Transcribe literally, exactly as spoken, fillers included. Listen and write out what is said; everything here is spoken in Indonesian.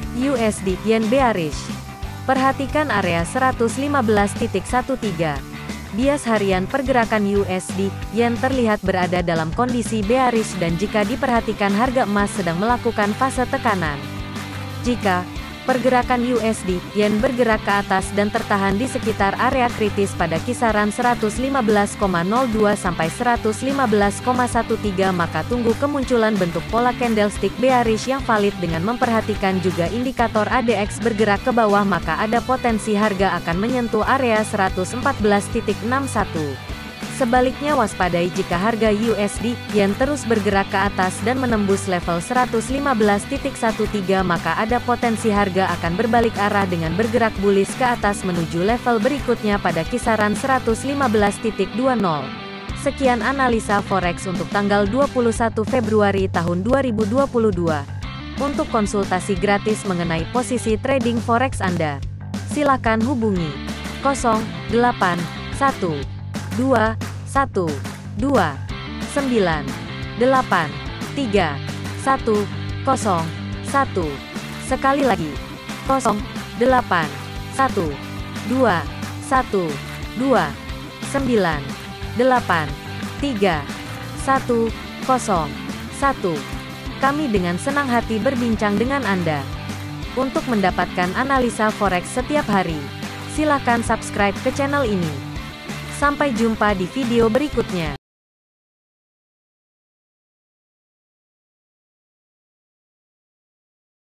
U S D Yen bearish. Perhatikan area seratus lima belas titik tiga belas. Bias harian pergerakan U S D Yen terlihat berada dalam kondisi bearish dan jika diperhatikan harga emas sedang melakukan fase tekanan. Jika pergerakan U S D Yen bergerak ke atas dan tertahan di sekitar area kritis pada kisaran seratus lima belas koma nol dua sampai seratus lima belas koma tiga belas, maka tunggu kemunculan bentuk pola candlestick bearish yang valid dengan memperhatikan juga indikator A D X bergerak ke bawah, maka ada potensi harga akan menyentuh area seratus empat belas titik enam satu. Sebaliknya waspadai jika harga U S D Yen terus bergerak ke atas dan menembus level seratus lima belas titik tiga belas, maka ada potensi harga akan berbalik arah dengan bergerak bullish ke atas menuju level berikutnya pada kisaran seratus lima belas titik dua nol. Sekian analisa forex untuk tanggal dua puluh satu Februari tahun dua ribu dua puluh dua. Untuk konsultasi gratis mengenai posisi trading forex Anda, silakan hubungi nol delapan satu dua satu dua sembilan delapan tiga satu nol satu. Sekali lagi nol delapan satu dua satu dua sembilan delapan tiga satu nol satu. Kami dengan senang hati berbincang dengan Anda. Untuk mendapatkan analisa forex setiap hari, silakan subscribe ke channel ini. Sampai jumpa di video berikutnya.